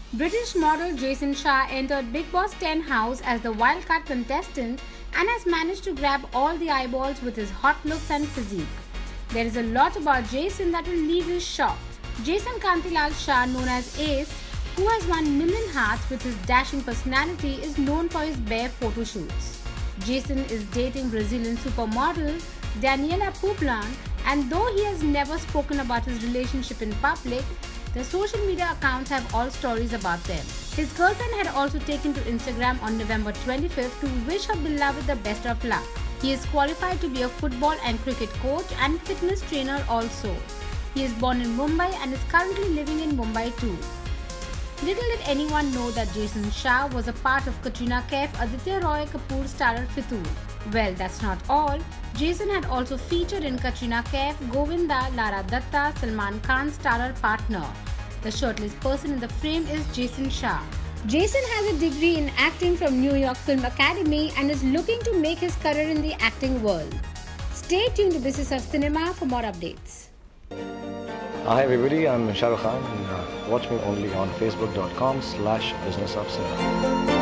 British model Jason Shah entered Bigg Boss 10 house as the wildcard contestant and has managed to grab all the eyeballs with his hot looks and physique. There is a lot about Jason that will leave you shocked. Jason Kantilal Shah, known as Ace, who has won million hearts with his dashing personality, is known for his bare photo shoots. Jason is dating Brazilian supermodel Daniela Puplan, and though he has never spoken about his relationship in public, the social media accounts have all stories about them. His girlfriend had also taken to Instagram on November 25th to wish her beloved the best of luck. He is qualified to be a football and cricket coach and fitness trainer also. He is born in Mumbai and is currently living in Mumbai too. Little did anyone know that Jason Shah was a part of Katrina Kaif, Aditya Roy Kapoor starrer Fitur. Well, that's not all. Jason had also featured in Katrina Kaif, Govinda, Lara Datta, Salman Khan's starrer partner. The shirtless person in the frame is Jason Shah. Jason has a degree in acting from New York Film Academy and is looking to make his career in the acting world. Stay tuned to Business of Cinema for more updates. Hi everybody, I'm Shah Rukh Khan and watch me only on facebook.com/businessofcinema.